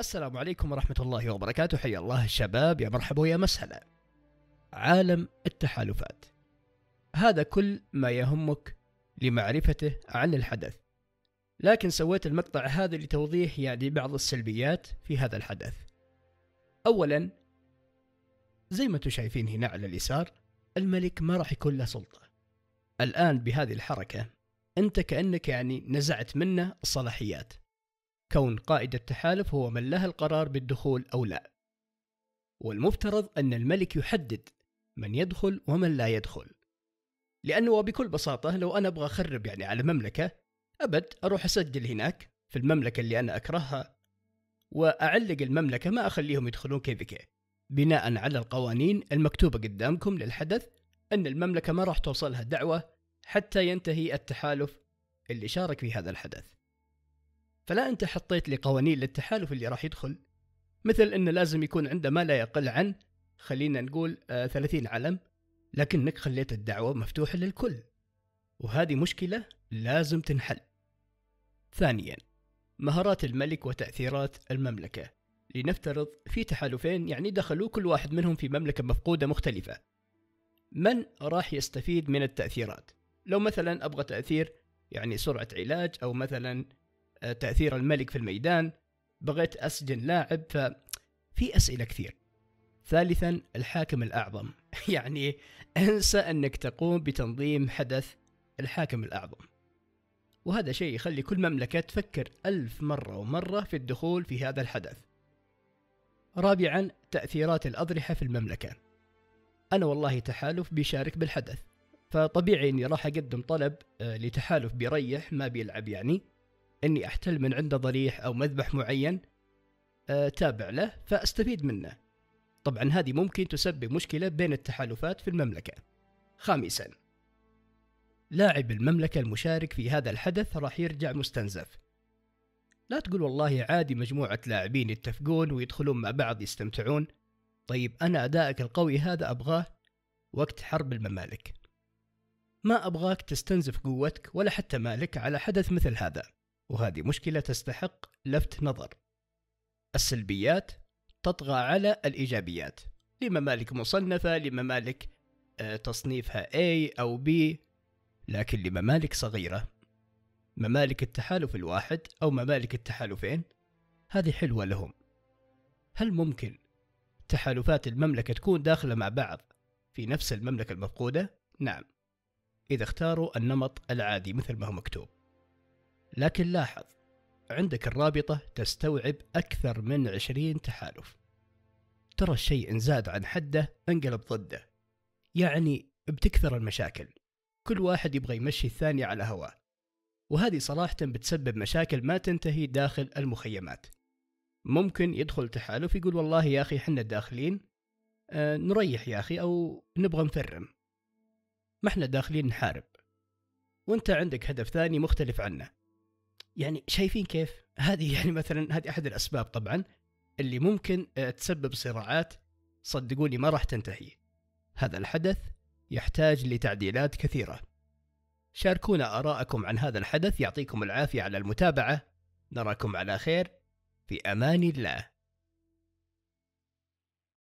السلام عليكم ورحمة الله وبركاته. حيا الله الشباب، يا مرحبا ويا مسهلا. عالم التحالفات، هذا كل ما يهمك لمعرفته عن الحدث، لكن سويت المقطع هذا لتوضيح بعض السلبيات في هذا الحدث. أولا، زي ما انتم شايفين هنا على اليسار، الملك ما راح يكون له سلطة. الآن بهذه الحركة أنت كأنك نزعت منه الصلاحيات، كون قائد التحالف هو من له القرار بالدخول أو لا، والمفترض أن الملك يحدد من يدخل ومن لا يدخل. لأنه بكل بساطة لو أنا أبغى أخرب على مملكة، أروح أسجل هناك في المملكة اللي أنا أكرهها وأعلق المملكة، ما أخليهم يدخلون كيف بناء على القوانين المكتوبة قدامكم للحدث، أن المملكة ما راح توصلها دعوة حتى ينتهي التحالف اللي شارك في هذا الحدث. فلا أنت حطيت لي قوانين للتحالف اللي راح يدخل، مثل أنه لازم يكون عنده ما لا يقل عن خلينا نقول 30 علم، لكنك خليت الدعوة مفتوحة للكل، وهذه مشكلة لازم تنحل. ثانيا، مهارات الملك وتأثيرات المملكة. لنفترض في تحالفين دخلوا كل واحد منهم في مملكة مفقودة مختلفة، من راح يستفيد من التأثيرات؟ لو مثلا أبغى تأثير سرعة علاج، أو مثلا تأثير الملك في الميدان، بغيت أسجن لاعب، ففي أسئلة كثير. ثالثا، الحاكم الأعظم انسى أنك تقوم بتنظيم حدث الحاكم الأعظم، وهذا شيء يخلي كل مملكة تفكر 1000 مرة ومرة في الدخول في هذا الحدث. رابعا، تأثيرات الأضرحة في المملكة. أنا والله تحالف بيشارك بالحدث، فطبيعي أني راح أقدم طلب لتحالف بيريح ما بيلعب، أني أحتل من عنده ضريح أو مذبح معين تابع له فأستفيد منه. طبعا هذه ممكن تسبب مشكلة بين التحالفات في المملكة. خامسا، لاعب المملكة المشارك في هذا الحدث راح يرجع مستنزف. لا تقول والله عادي مجموعة لاعبين يتفقون ويدخلون مع بعض يستمتعون. طيب أنا أدائك القوي هذا أبغاه وقت حرب الممالك، ما أبغاك تستنزف قوتك ولا حتى مالك على حدث مثل هذا، وهذه مشكلة تستحق لفت نظر. السلبيات تطغى على الإيجابيات، لممالك مصنفة، لممالك تصنيفها A أو B، لكن لممالك صغيرة، ممالك التحالف الواحد أو ممالك التحالفين، هذه حلوة لهم. هل ممكن تحالفات المملكة تكون داخلة مع بعض في نفس المملكة المفقودة؟ نعم، إذا اختاروا النمط العادي مثل ما هو مكتوب. لكن لاحظ، عندك الرابطة تستوعب أكثر من 20 تحالف. ترى الشيء إن زاد عن حده انقلب ضده، بتكثر المشاكل، كل واحد يبغى يمشي الثاني على هواه، وهذه صراحة بتسبب مشاكل ما تنتهي داخل المخيمات. ممكن يدخل تحالف يقول والله يا أخي حنا داخلين نريح يا أخي، أو نبغى نفرم، ما احنا داخلين نحارب، وانت عندك هدف ثاني مختلف عنه. شايفين كيف؟ هذه مثلا هذه أحد الأسباب طبعا اللي ممكن تسبب صراعات صدقوني ما راح تنتهي. هذا الحدث يحتاج لتعديلات كثيرة. شاركونا آراءكم عن هذا الحدث، يعطيكم العافية على المتابعة، نراكم على خير، في أمان الله.